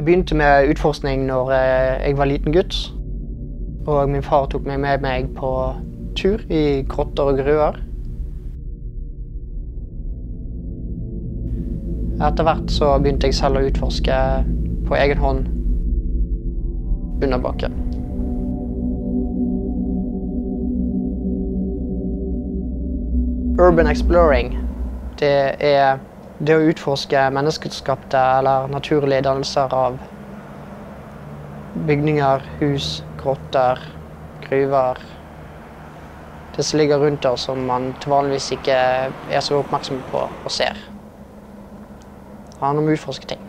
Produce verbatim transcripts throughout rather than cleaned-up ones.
begynte med utforskning når jeg var liten gutt, og min far tok meg med meg på tur i grotter og gruver. Etter hvert så begynte jeg selv å utforske på egen hånd under bakken. Urban exploring, det er det å utforske menneskeskapte eller naturlige dannelser av bygninger, hus, grotter, gruver. Det som ligger rundt oss som man til vanligvis ikke er så oppmerksom på og ser. Det handler om å utforske ting.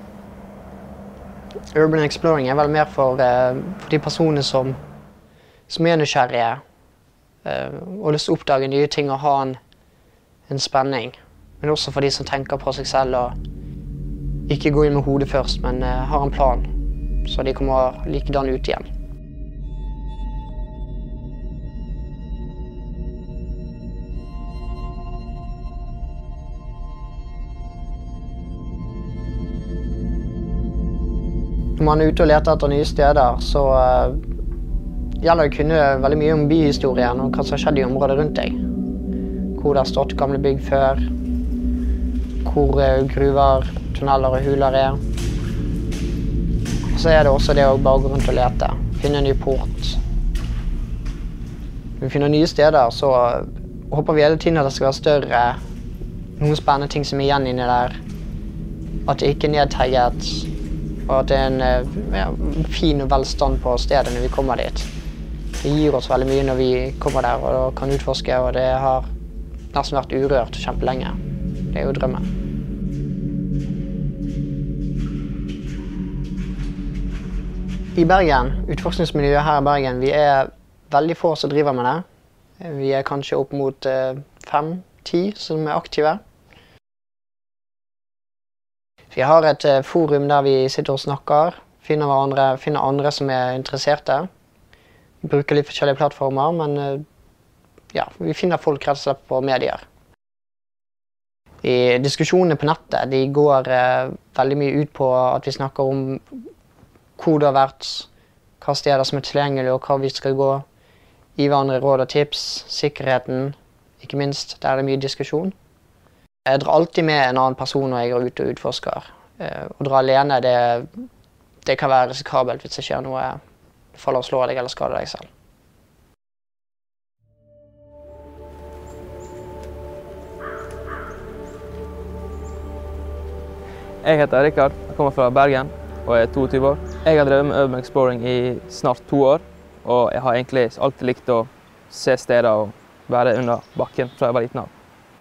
Urban exploring er vel mer for, for de personene som, som er nysgjerrige og lyst til å oppdage nye ting og ha en, en spenning. Men også for de som tenker på seg selv og ikke går inn med hodet først, men uh, har en plan, så de kommer likedan ut igjen. Når man er ute og leter etter nye steder, så uh, gjelder det å kunne veldig mye om byhistorien og hva som har skjedd i området rundt deg. Hvor det har stått gamle bygg før, hvor gruver, tunneler og huler er. Og så er det også det å bare gå rundt og lete, finne en ny port. Når vi finner nye steder, så håper vi hele tiden at det skal være større, noen spennende ting som er igjen inni der. At det ikke er nedtegget, og at det er en ja, fin og velstand på stedet når vi kommer dit. Det gir oss veldig mye når vi kommer der og kan utforske, og det har nesten vært urørt kjempelenge. Det er jo drømmen. I Bergen, utforskningsmiljøet her i Bergen, vi er veldig få som driver med det. Vi er kanskje opp mot fem, ti som er aktive. Vi har et forum der vi sitter og snakker, finner, hverandre, finner andre som er interesserte. Vi bruker litt forskjellige plattformer, men ja, vi finner folk rett og slett på medier. I diskusjonene på nettet, de går eh, veldig mye ut på at vi snakker om hvor det har vært, hva steder som er tilgjengelig og hva vi skal gå. Gi hverandre råd og tips, sikkerheten, ikke minst, der er det mye diskusjon. Jeg drar alltid med en annen person når jeg går ut og utforsker. Eh, å dra alene, det, det kan være risikabelt hvis det skjer noe, faller og slår deg eller skader deg selv. Jeg heter Rikard, jeg kommer fra Bergen og er toogtyve år. Jeg har drevet med urban exploring i snart to år, og jeg har egentlig alltid likt å se steder og være under bakken fra jeg var liten av.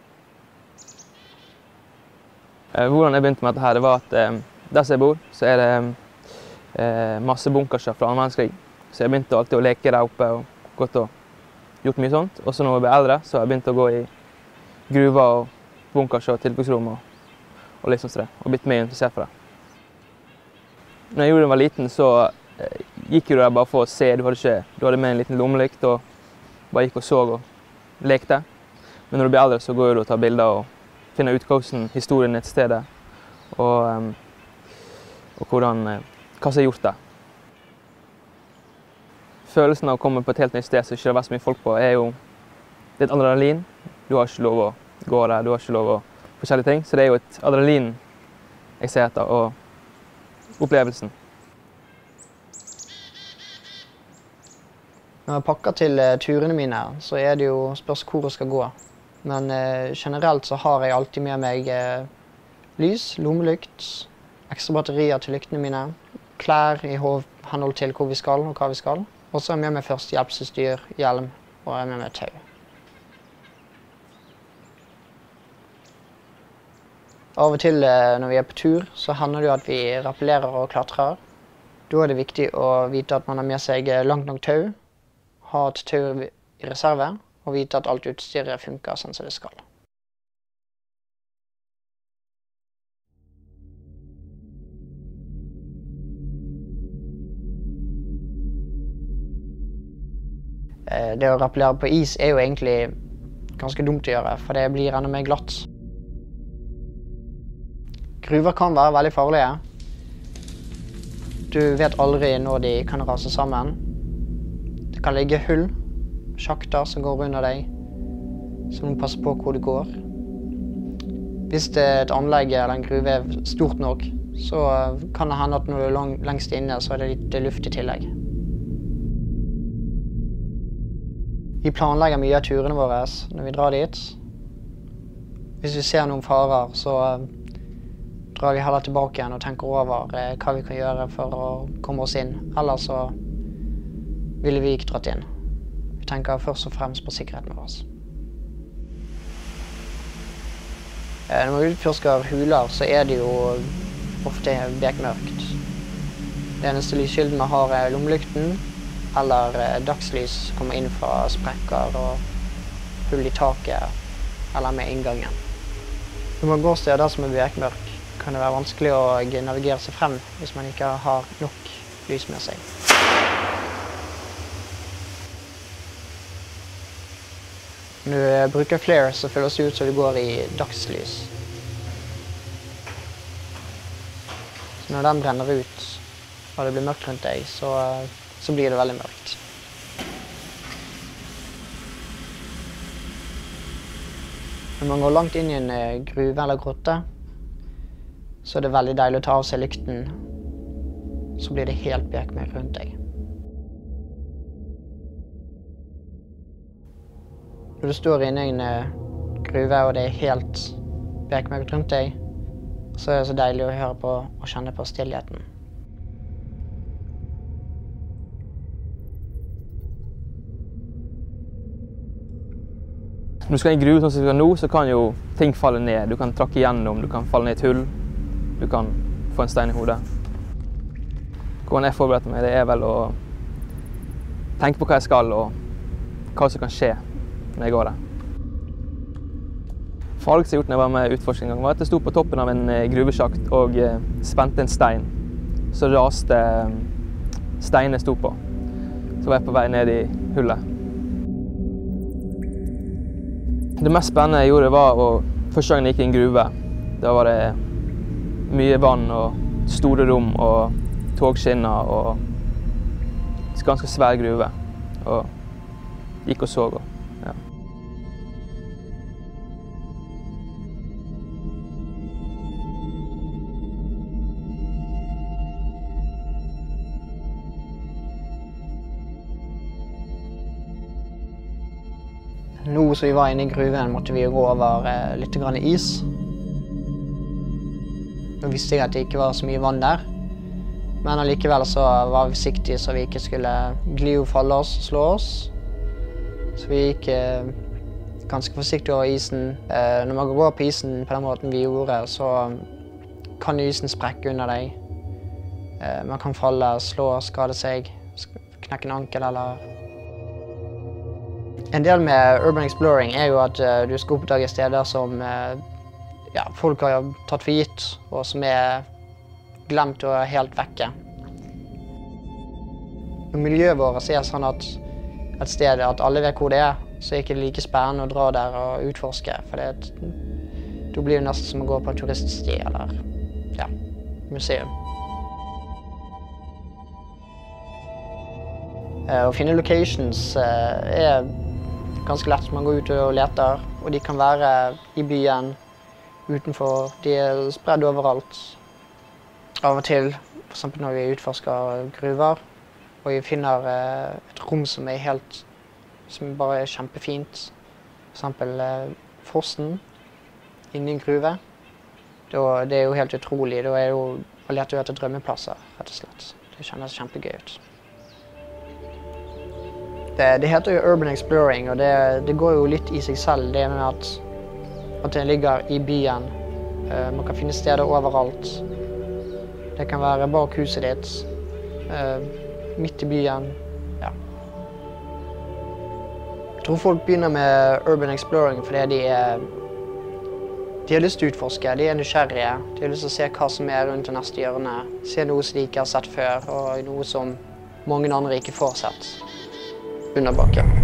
Hvordan jeg begynte med dette her, det var at eh, der som jeg bor, så er det eh, masse bunkerser fra annen verdenskrig. Så jeg begynte alltid å leke der oppe og gått og gjort mye sånt. Og så når jeg ble eldre, så har jeg begynt å gå i gruver og bunkerser og tilfluktsrom og og liksom sånn, og blitt mer interessert for det. Når jeg gjorde det da jeg var liten, så eh, gikk du der bare for å se. Du hadde, ikke, du hadde med en liten lommelykt og bare gikk og så og lekte. Men når du blir eldre, så går du og tar bilder og finner ut hvordan historien er til stedet, og, um, og hvordan, hva som er gjort der. Følelsen av å komme på et helt nytt sted som ikke har vært så mye folk på, er jo litt adrenalin. Du har ikke lov å gå der, du har ikke lov å forskjellige ting, så det er jo et adrenalin jeg ser etter, og opplevelsen. Når jeg pakker til uh, turene mine, så er det jo spørs hvor jeg skal gå. Men uh, generelt så har jeg alltid med meg uh, lys, lommelykt, ekstra batterier til lyktene mine, klær i henhold til hvor vi skal og hva vi skal. Og så er jeg med meg førstehjelpsutstyr, hjelm, og jeg er med meg tau. Av og til når vi er på tur, så hender det at vi rappellerer og klatrer. Da er det viktig å vite at man har med seg langt nok tau, ha et tau i reserve, og vite at alt utstyret funker sånn som det skal. Det å rappellere på is er jo egentlig ganske dumt å gjøre, for det blir enda mer glatt. Gruver kan være veldig farlige. Du vet aldri når de kan rase sammen. Det kan ligge hull, sjakter som går under deg, så du må passe på hvor det går. Hvis det er et anlegg eller en gruve er stort nok, så kan det hende at når du er lang, lengst inne, så er det litt luft i tillegg. Vi planlegger mye av turene våre når vi drar dit. Hvis vi ser noen farer, så drar vi heller tilbake igjen og tenker over eh, hva vi kan gjøre for å komme oss inn. Ellers så ville vi ikke dratt inn. Vi tenker først og fremst på sikkerheten vår. Eh, når vi utforsker huler, så er det jo ofte bekmørkt. Det eneste lyskilden vi har er lommelykten, eller eh, dagslys kommer inn fra sprekker og hull i taket, eller med inngangen. Når man går steder som er bekmørk, kan det være vanskelig å navigere seg frem hvis man ikke har nok lys med seg. Når du bruker flare, så føles det ut som du går i dagslys. Så når den brenner ut, og det blir mørkt rundt deg, så, så blir det veldig mørkt. Når man går langt inn i en gruve eller grotte, så er det veldig deilig å ta av seg lykten, så blir det helt bekmørkt rundt deg. Når du står inne i en gruve og det er helt bekmørkt rundt deg, så er det så deilig å høre på og kjenne på stillheten. Når du skal i en gruve sånn som vi skal nå, så kan jo ting falle ned. Du kan trakke igjennom, du kan falle ned i et hull. Du kan få en stein i hodet. Hvordan jeg forbereder meg, det er vel å tenke på hva jeg skal og hva som kan skje når jeg går der. Farligste jeg gjort når jeg var med utforskning en gang, var at jeg sto på toppen av en gruvesjakt og spente en stein. Så raste steinen jeg sto på. Så var jeg på vei ned i hullet. Det mest spennende jeg gjorde var å, første gangen jeg gikk i en gruve. Da var det mye vann og store rom og togskinner og ganske svær gruve. Og gikk og så. Ja. Nå som vi var inne i gruven, måtte vi gå over eh, litt grann is. Nå visste jeg at det ikke var så mye vann der, men allikevel så var vi forsiktige så vi ikke skulle gli og falle oss og slå oss. Så vi gikk eh, ganske forsiktig over isen. Eh, når man går på isen på den måten vi gjorde, så kan isen sprekke under deg. Eh, man kan falle, slå, skade seg, knekke en ankel eller... En del med urban exploring er jo at uh, du skal oppdage steder som uh, ja, folk har tatt for gitt, og som er glemt og er helt vekke. Når miljøet vårt er sånn at et sted at alle vet hvor det er, så er det ikke like spennende å dra der og utforske, for det, da blir det nesten som å gå på en turiststi eller ja, museum. Uh, å finne locations uh, er ganske lett. Man går ut og leter, og de kan være i byen, utenfor. De er spredd overalt. Av og til, for eksempel når vi utforsker gruver, og vi finner eh, et rom som er helt, som bare er kjempefint. For eksempel eh, fossen inne i en gruve. Da, det er jo helt utrolig. Da er jo å lete etter drømmeplasser, rett og slett. Det kjennes kjempegøy ut. Det, det heter jo urban exploring, og det, det går jo litt i seg selv, det med at, at det ligger i byen. Uh, man kan finne steder overalt. Det kan være bak huset ditt, uh, midt i byen. Ja. Jeg tror folk begynner med urban exploring fordi de, er, de har lyst til å utforske, de er nysgjerrige. De har lyst til å se hva som er rundt det neste hjørne. Se noe som de ikke har sett før, og noe som mange andre ikke får sett. Under bakken.